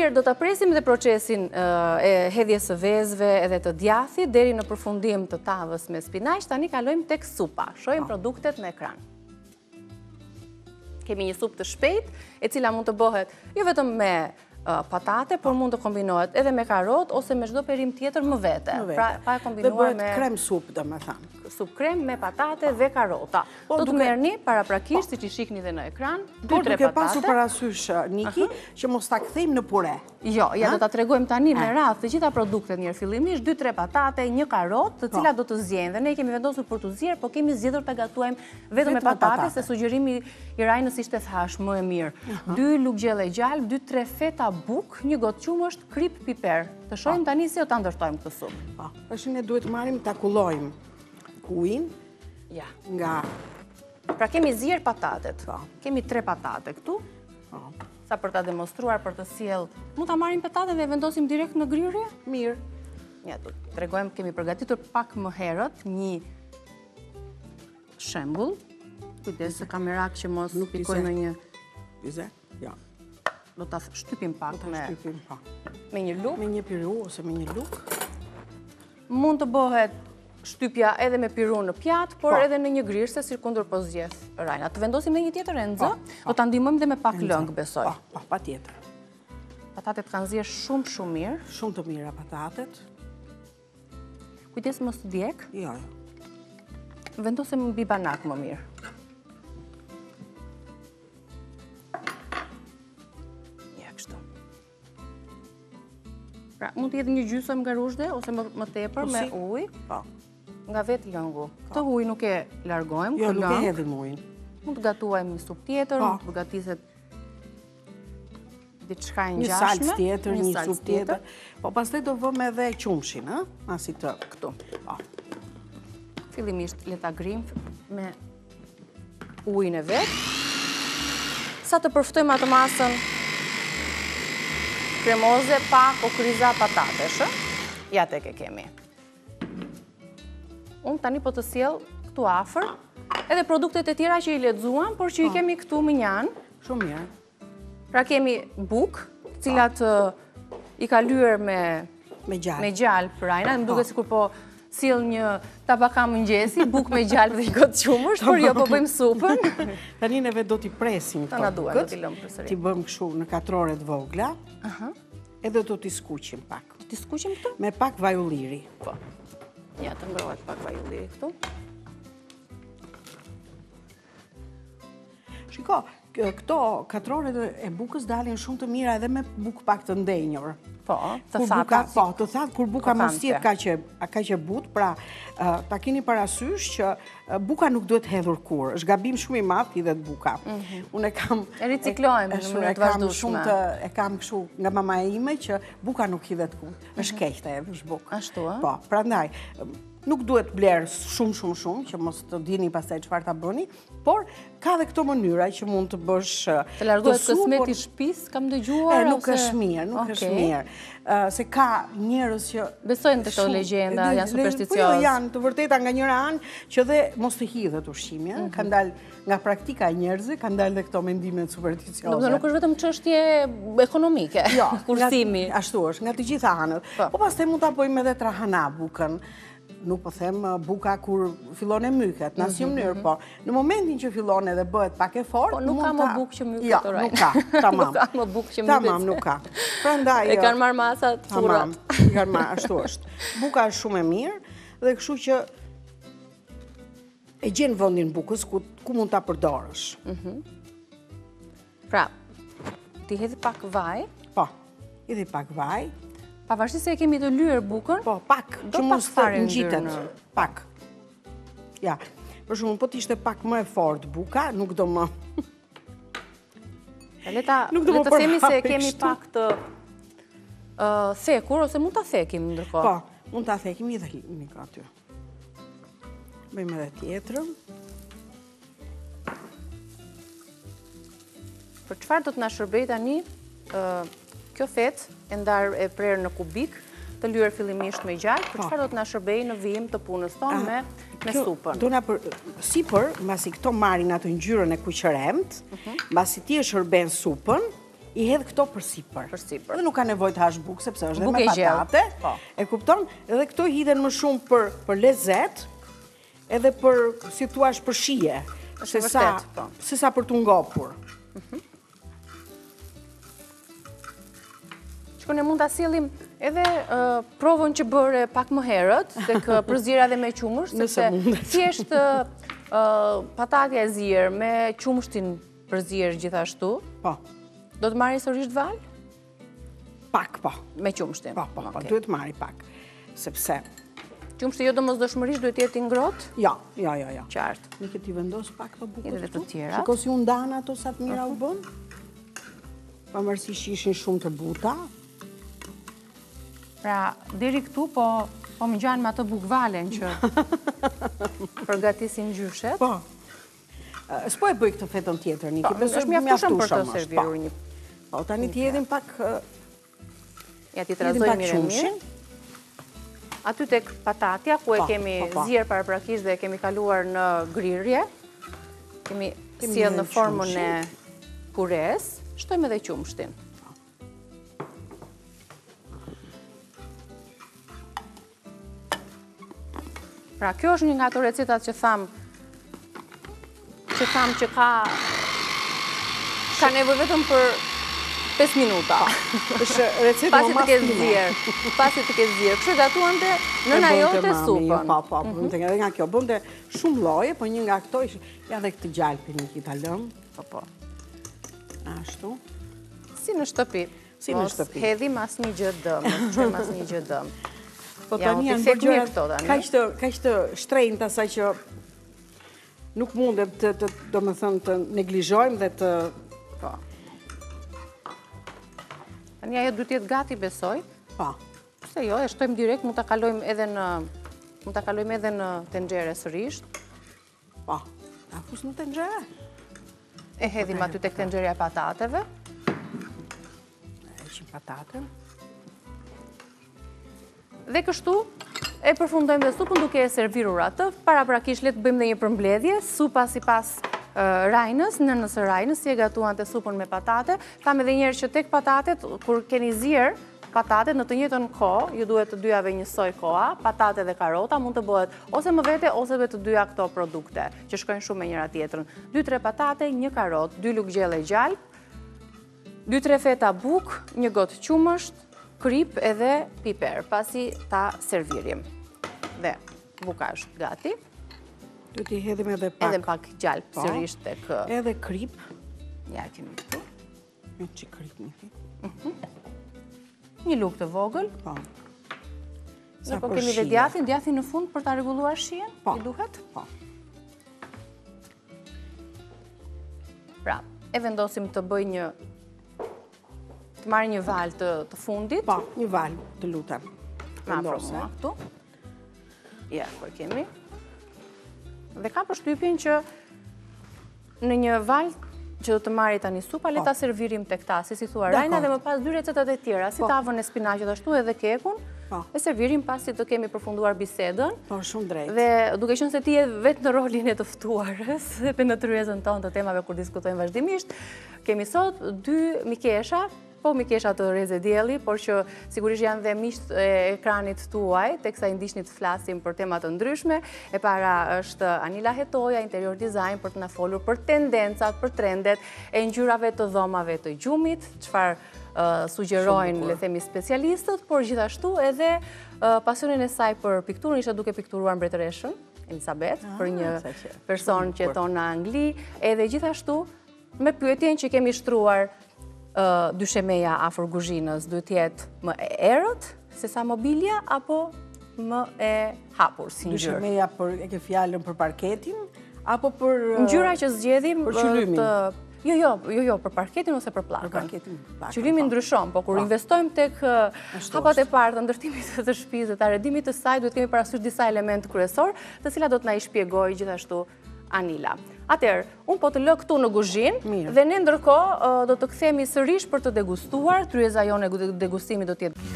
Mirë, do të presim dhe procesin e hedhjes së vezëve edhe të djathit deri në përfundim të tavës me spinaq. Tani kalojmë tek supa. Shohim produktet në ekran. Kemi një supë të shpejt, e cila mund të bëhet jo vetëm me patate, por mund të kombinohet edhe me karot ose me çdo perim tjetër më vete. Pra, pa e kombinuar me... Dhe bëhet krem supë, dhe me thamë. Supë krem me patate dhe karota. Do të merrni paraprakisht, siç i shihni dhe në ekran, 2-3 patate. Por duke pasur parasysh, Niki, që mos ta kthejmë në pure. Jo, ja do ta tregojmë tani me radhë të gjitha produktet mirë fillimisht, 2-3 patate, 1 karot, të cilat do të zgjenë. Dhe ne kemi vendosur për të zgjerë, po kemi zgjedhur ta gatuajmë vetëm me patate, se sugjerimi i Rajnës ishte thash më e mirë. 2 lugë gjelle gjalp, 2-3 feta buk, 1 gotë qumësht, krip piper. Të shohim tani si do ta ndërtojmë këtë supë. Tash ne duhet marrim ta kullojmë ujin nga... Pra kemi zjerë patatet. Kemi 3 patate këtu. Sa për ta demonstruar, për të sjell. Mund ta marrim patatet dhe vendosim direkt në grirje? Mirë. Ja, do tregojmë, kemi përgatitur pak më herët një shembull. Kujdes se kamerak që mos nuk pikoj në një... Bize? Ja. Do ta shtypim pak me një luk. Me një piru ose me një luk. Mund të bëhet shtypja edhe me piru në pjatë, por edhe në një grirse, si kundër po zgjedh Rajna. Të vendosim dhe një tjetër enzë, do ta ndihmojmë dhe me pak lëng, besoj. Pa tjetër. Patatet kanë zjerë shumë mirë. Shumë të mira patatet. Kujdes mos të djeg. Jo. Vendosim mbi banak më mirë. Ja, kështu. Pra, mund të jetë një gjysmë nga ruzhde, ose më tepër me ujë. Nga vetë lëngu. Këtë ujë nuk e largojmë. Jo, nuk e hedhim ujin. Mund të gatuajmë një supë tjetër, mund të përgatiset diçka e ngjashme. Një salcë tjetër, një supë tjetër. Po pastaj do vëmë edhe qumshin, ë? Asi të këtu. Fillimisht le ta grim me ujin e vet. Sa të përftojmë atë masën kremoze pa kokriza patatesh, ë? Ja tek e kemi. Unë tani po të sjell këtu afër edhe produktet e tjera që i lexuam, por që i kemi këtu më njanë. Shumë mirë. Pra kemi buk, të cilat i ka lyer me gjalp Rajna, më duket sikur po sill një tabaka mëngjesi, buk me gjalp dhe një gotë qumësht, por jo po bëjmë supën. Tani neve do t'i presim këto bukët. Do t'i lëmë përsëri. T'i bëjmë kështu në 4 ore të vogla. Edhe do t'i skuqim pak. T'i skuqim këtu? Me pak vaj ulliri. Po. Ja, të ngrohet pak vaj ulliri këtu. Shiko, këto 4 ore e bukës dalin shumë të mira edhe me bukë pak të ndenjur. Po, të thata. Po, të thatë, kur buka mos jetë kaq e butë, pra ta keni parasysh që buka nuk duhet hedhur kur. Është gabim shumë i madh i hidhet buka. Unë kam riciklojmë në mënyrë të vazhdueshme. E kam kështu nga mama ime që buka nuk hidhet kur. Është keq të hedhësh bukë. Ashtu ë? Po, prandaj nuk duhet bler shumë, që mos të dini pastaj çfarë ta bëni, por ka dhe këto mënyra që mund të bësh të largohet kësmeti i shtëpisë, kam dëgjuar ose nuk është mirë, nuk është mirë. Se ka njerëz që besojnë te këto legjenda, janë supersticiozë. Po janë të vërteta nga njëra anë që dhe mos të hidhet ushqimi, ka dalë nga praktika e njerëzve, kanë dalë dhe këto mendime supersticioze. Do të nuk është vetëm çështje ekonomike, kursimi. Ashtu është, nga të gjitha anët. Po pastaj mund ta bëjmë edhe trahana bukën. Nuk po them buka kur fillon e myket, në asnjë mënyrë, po në momentin që fillon edhe bëhet pak e fortë, nuk ka më bukë që myket të Nuk ka, tamam. Nuk ka më bukë që myket. Tamam, nuk ka. Prandaj e kanë marrë masat furrat. Tamam, kanë marrë, ashtu është. Buka është shumë e mirë dhe kështu që e gjen vendin bukës ku mund ta përdorësh. Pra, ti hedh pak vaj? Po, hedh pak vaj. Pavarësisht se e kemi të lyer bukën? Po, pak, që mos të ngjitet, pak. Ja, për shembull, po të ishte pak më e fortë buka, nuk do më... Le të themi se kemi pak të thekur, ose mund ta thekim ndërkohë? Po, mund ta thekim edhe një aty. Bëjmë edhe tjetrën. Për çfarë do të na shërbej tani kjo fetë e prerë në kubik, të lyer fillimisht me gjalp, për çfarë do të na shërbej në vijim të punës tonë me supën? Do na sipër, mbasi këto marrin atë ngjyrën e kuqëremt, mbasi ti e shërben supën, i hedh këto për sipër. Edhe nuk ka nevojë të hash bukë, sepse është dhe me patate. E kupton? Edhe këto hidhen më shumë për lezet, edhe për, si thua, për shije. Se sa për t'u ngopur. Ne mund ta sjellim edhe provën që bëre pak më herët, tek përzierja dhe me qumësht, sepse thjesht patate e zier me qumështin përzier gjithashtu. Po. Do të marrë sërish val? Pak, po. Me qumështin? Po, duhet marrë pak. Sepse... Qumështi jo domosdoshmërisht duhet jetë i ngrohtë? Jo. Qartë. Një këti vendos pak të bukët edhe të tjera. Shiko si unë danë ato sa të mira u bën. Pavarësisht ishin shumë të buta. Pra, deri këtu po më gjanë me atë bukvalen që përgatisin gjyshet. Po. S'po e bëj këtë fetën tjetër, Niki. Është mjaftueshëm për të servirur një. Po, tani t'i hedhim pak... Ja, t'i trazoj mirë. Aty tek patatja, ku e kemi zier paraprakisht dhe kemi kaluar në grirje, kemi sjell në formën e pures, shtojmë edhe qumshtin. Pra, kjo është një nga ato recetat që tham që ka nevojë vetëm për 5 minuta. Është receta më mastime. Pasi të ketë zier. Kështu gatuante nëna jote supën. Po, edhe nga kjo bënte shumë lloje, po një nga këto ishte ja dhe këtë gjalpin një kita lëm. Po. Ashtu. Si në shtëpi. Hedhim asnjë gjë dëm, nuk çojmë asnjë gjë dëm. Po tani janë bërë gjëra kaq të shtrenjta sa që nuk mundet të neglizhojmë dhe të... Tani ajo duhet jetë gati, besoj. Po. Pse jo, e shtojmë direkt, mund ta kalojmë edhe në tenxhere sërish. Po. Ta fus në tenxhere? E hedhim aty tek tenxheria e patateve. E heqim pataten. Dhe kështu e përfundojmë dhe supën duke e servirur atë. Paraprakisht le të bëjmë dhe një përmbledhje, supa sipas Rajnës, nënës së Rajnës, si e gatuante supën me patate. Tham edhe njerë që tek patatet, kur keni zier patatet në të njëjtën kohë, ju duhet të dyjave njësoj koha, patate dhe karota mund të bëhet ose më vete ose me të dyja këto produkte, që shkojnë shumë me njëra tjetrën. 2-3 patate, 1 karot, 2 lugë gjelle gjalp, 2-3 feta buk, 1 gotë qumësht, krip edhe piper, pasi ta servirim. Dhe buka është gati. Du t'i hedhim edhe pak. Edhe pak gjalp, sërish tek... Edhe krip. Ja, kemi këtu. Një që krip një ti. Një lukë të vogël. Po. Dhe po kemi dhe djathin në fund për ta rregulluar shien? Po. I duhet? Po. Pra, e vendosim të bëj një... të marrë një val të fundit. Po, një val të lutem. Ma afro këtu. Ja, për kemi. Dhe ka përshtypjen që në një val që do të marri tani supa, le ta servirim tek ta, si thua Rajna, dhe më pas 2 recetat e tjera, si tavën e spinaqit ashtu edhe kekun, e servirim pasi të kemi përfunduar bisedën. Po, shumë drejt. Dhe duke qenë se ti je vetë në rolin e të ftuarës, dhe në tryezën tonë të temave kur diskutojmë vazhdimisht, kemi sot 2 mikesha, po mikesha të Reze Dielli, por që sigurisht janë dhe miqt e ekranit tuaj, teksa i ndiqni të flasim për tema të ndryshme. E para është Anila Hetoja, interior design, për të na folur për tendencat, për trendet e ngjyrave të dhomave të gjumit, çfarë sugjerojnë, le themi, specialistët, por gjithashtu edhe pasionin e saj për pikturën, ishte duke pikturuar mbretëreshën Elisabeth, për një person që jeton në Angli, edhe gjithashtu me pyetjen që kemi shtruar dyshemeja afër kuzhinës duhet jetë më e errët se sa mobilja apo më e hapur si ngjyrë? Dyshemeja e ke fjalën për parketin apo për ngjyra që zgjedhim për qylimin? Jo, për parketin ose për pllakën. Qylimi ndryshon, po kur investojmë tek hapat e parë të ndërtimit të shtëpisë dhe të arredimit të saj, duhet kemi parasysh disa elementë kryesor, të cilat do të na i shpjegojë gjithashtu Anila. Atëherë, unë po të lë këtu në kuzhinë dhe ne ndërkohë do të kthehemi sërish për të degustuar. Tryeza jone e degustimit do të jetë